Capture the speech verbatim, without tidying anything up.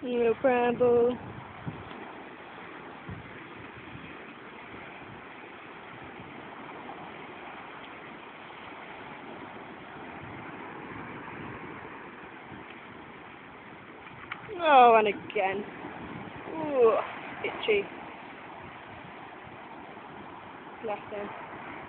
Little Bramble. Oh, and again. Ooh, itchy. Bless him.